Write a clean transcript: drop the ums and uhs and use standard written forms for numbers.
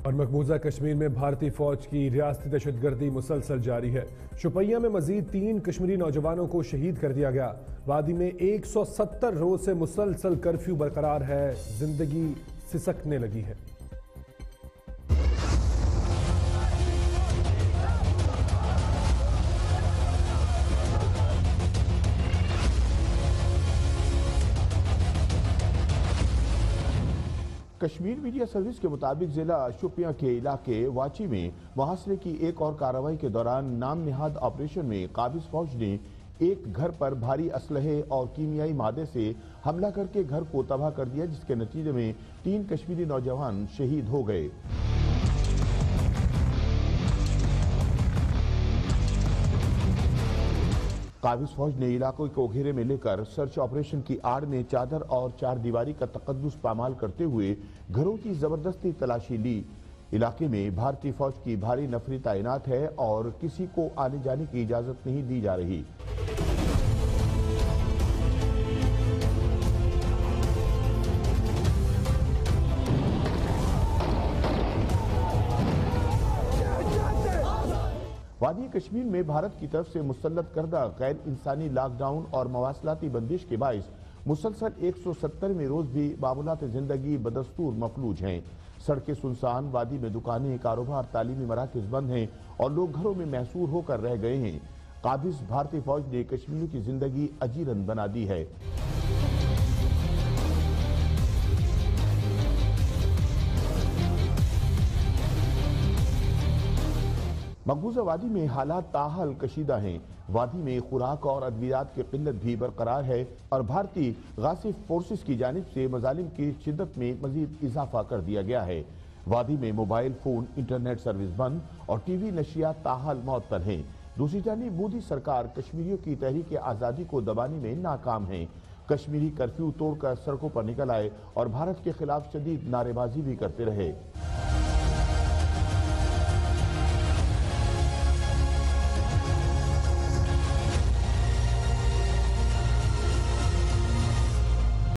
और मकबूजा कश्मीर में भारतीय फौज की रियासती दहशतगर्दी मुसलसल जारी है। शुपैया में मजीद 3 कश्मीरी नौजवानों को शहीद कर दिया गया। वादी में 170 रोज से मुसलसल कर्फ्यू बरकरार है। जिंदगी सिसकने लगी है। कश्मीर मीडिया सर्विस के मुताबिक जिला शुपिया के इलाके वाची में मुहासरे की एक और कार्रवाई के दौरान नाम निहाद ऑपरेशन में काबिज फौज ने एक घर पर भारी असलहे और कीमियाई मादे से हमला करके घर को तबाह कर दिया, जिसके नतीजे में 3 कश्मीरी नौजवान शहीद हो गए। काबिज फौज ने इलाकों को घेरे में लेकर सर्च ऑपरेशन की आड़ में चादर और 4 दीवारी का तकद्दुस पामाल करते हुए घरों की जबरदस्ती तलाशी ली। इलाके में भारतीय फौज की भारी नफरी तैनात है और किसी को आने जाने की इजाजत नहीं दी जा रही। वादी कश्मीर में भारत की तरफ से मुसल्लत करदा गैर इंसानी लॉकडाउन और मवासलाती बंदिश के बायस मुसलसल 170वें रोज भी मामूलात जिंदगी बदस्तूर मफलूज हैं। सड़कें सुनसान, वादी में दुकानें, कारोबार, तालीमी मराकज बंद हैं और लोग घरों में महसूर होकर रह गए हैं। काबिज भारतीय फौज ने कश्मीरियों की जिंदगी अजीरन बना दी है। मकबूजा वादी में हालात ताहाल कशीदा हैं। वादी में खुराक और अद्वियात की किल्लत भी बरकरार है और भारतीय गासिब फोर्सेस की जानिब से मजालिम की शिद्दत में मजीद इजाफा कर दिया गया है। वादी में मोबाइल फोन, इंटरनेट सर्विस बंद और टीवी नशियात ताहाल मअतल हैं। दूसरी जानिब मोदी सरकार कश्मीरियों की तहरीक आज़ादी को दबाने में नाकाम है। कश्मीरी कर्फ्यू तोड़कर सड़कों पर निकल आए और भारत के खिलाफ शदीद नारेबाजी भी करते रहे।